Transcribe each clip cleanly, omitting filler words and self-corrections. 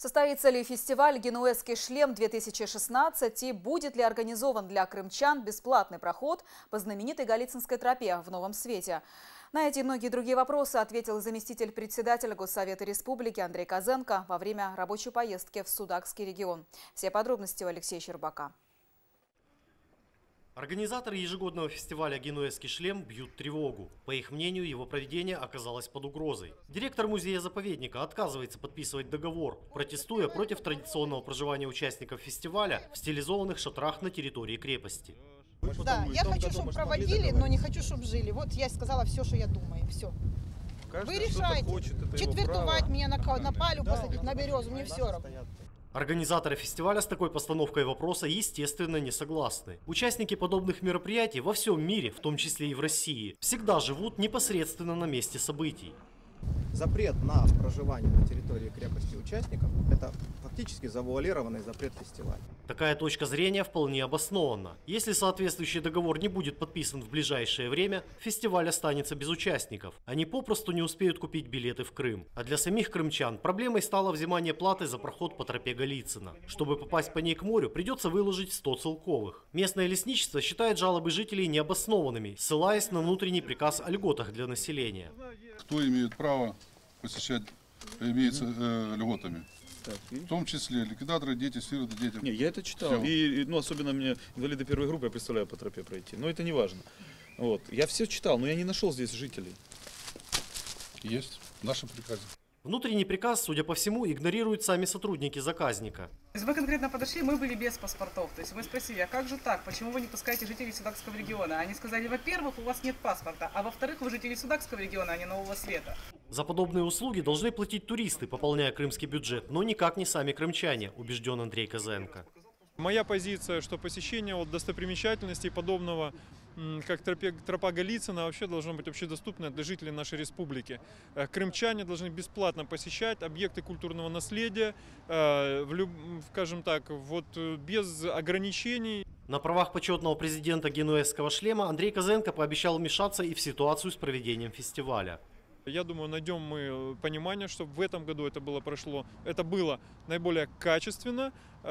Состоится ли фестиваль «Генуэзский шлем-2016» и будет ли организован для крымчан бесплатный проход по знаменитой Голицынской тропе в Новом Свете? На эти и многие другие вопросы ответил заместитель председателя Госсовета Республики Андрей Козенко во время рабочей поездки в Судакский регион. Все подробности у Алексея Щербака. Организаторы ежегодного фестиваля «Генуэзский шлем» бьют тревогу. По их мнению, его проведение оказалось под угрозой. Директор музея-заповедника отказывается подписывать договор, протестуя против традиционного проживания участников фестиваля в стилизованных шатрах на территории крепости. Да, я хочу, чтобы проводили, но не хочу, чтобы жили. Вот я сказала все, что я думаю. Все. Вы решаете. Четвертовать меня на палю посадить, на березу, мне все равно. Организаторы фестиваля с такой постановкой вопроса, естественно, не согласны. Участники подобных мероприятий во всем мире, в том числе и в России, всегда живут непосредственно на месте событий. Запрет на проживание на территории крепости участников – это фактически завуалированный запрет фестиваля. Такая точка зрения вполне обоснована. Если соответствующий договор не будет подписан в ближайшее время, фестиваль останется без участников. Они попросту не успеют купить билеты в Крым. А для самих крымчан проблемой стало взимание платы за проход по тропе Голицына. Чтобы попасть по ней к морю, придется выложить 100 целковых. Местное лесничество считает жалобы жителей необоснованными, ссылаясь на внутренний приказ о льготах для населения. Кто имеет право посещать, имеется льготами? В том числе ликвидаторы, дети, сироты, дети. Не, я это читал. И, особенно мне инвалиды первой группы, я представляю, по тропе пройти. Но это не важно. Вот. Я все читал, но я не нашел здесь жителей. Есть в нашем приказе. Внутренний приказ, судя по всему, игнорируют сами сотрудники заказника. Вы конкретно подошли, мы были без паспортов. То есть мы спросили, а как же так? Почему вы не пускаете жителей Судакского региона? Они сказали, во-первых, у вас нет паспорта, а во-вторых, вы жители Судакского региона, а не Нового Света. За подобные услуги должны платить туристы, пополняя крымский бюджет, но никак не сами крымчане, убежден Андрей Козенко. Моя позиция, что посещение достопримечательностей подобного, как тропа Голицына, вообще должно быть общедоступно для жителей нашей республики. Крымчане должны бесплатно посещать объекты культурного наследия, скажем так, без ограничений. На правах почетного президента Генуэзского шлема Андрей Козенко пообещал вмешаться и в ситуацию с проведением фестиваля. Я думаю, найдем мы понимание, чтобы в этом году это было наиболее качественно,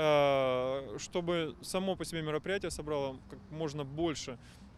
чтобы само по себе мероприятие собрало как можно больше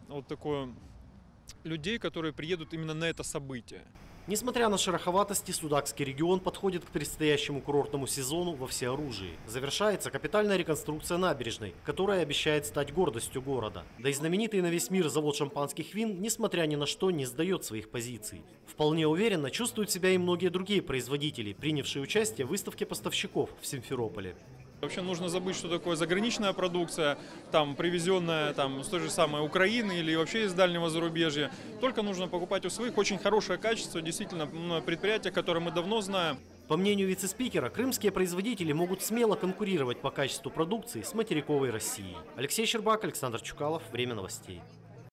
людей, которые приедут именно на это событие. Несмотря на шероховатости, Судакский регион подходит к предстоящему курортному сезону во всеоружии. Завершается капитальная реконструкция набережной, которая обещает стать гордостью города. Да и знаменитый на весь мир завод шампанских вин, несмотря ни на что, не сдает своих позиций. Вполне уверенно чувствуют себя и многие другие производители, принявшие участие в выставке поставщиков в Симферополе. Вообще нужно забыть, что такое заграничная продукция, привезенная с той же самой Украины или вообще из дальнего зарубежья. Только нужно покупать у своих. Очень хорошее качество, действительно, предприятия, которые мы давно знаем. По мнению вице-спикера, крымские производители могут смело конкурировать по качеству продукции с материковой Россией. Алексей Щербак, Александр Чукалов. Время новостей.